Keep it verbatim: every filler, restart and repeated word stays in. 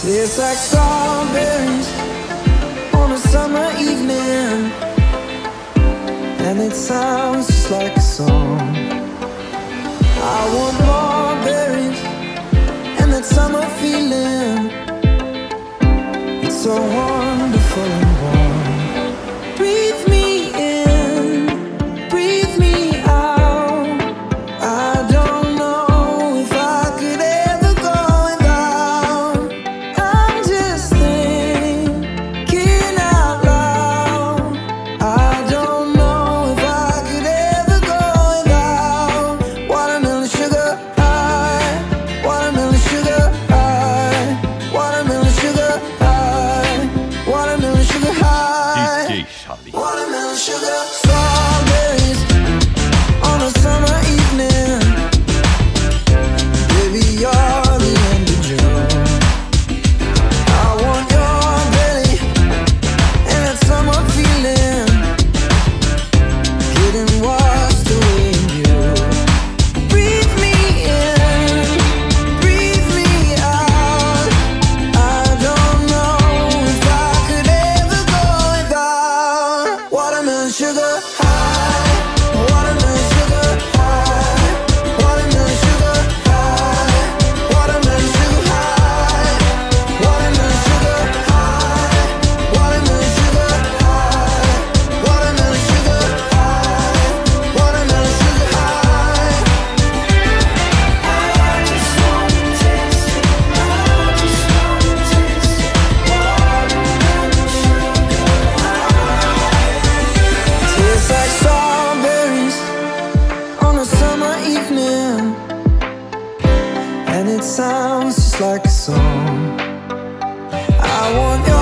Tastes like strawberries on a summer evening, and it sounds just like a song. I want more berries and that summer feeling. It's so wonderful and warm. Breathe me in, breathe me out. I don't know if I could ever go without. I'm just thinking out loud. I don't know if I could ever go without watermelon sugar high, watermelon sugar high, watermelon sugar high, watermelon sugar high, D J Sharlie. watermelon sugar. Strawberries on a summer evening. Baby, you're the end of June. I want your belly and that summer feeling, getting washed away in you. Breathe me in, breathe me out. I don't know if I could ever go without watermelon sugar high, watermelon sugar high, watermelon sugar high, watermelon sugar high, watermelon sugar high, watermelon sugar high, watermelon sugar high, watermelon sugar high. I just wanna taste it, I just wanna taste it, watermelon sugar high. Tastes like strawberries on a summer evening, and it sounds just like a song. I want your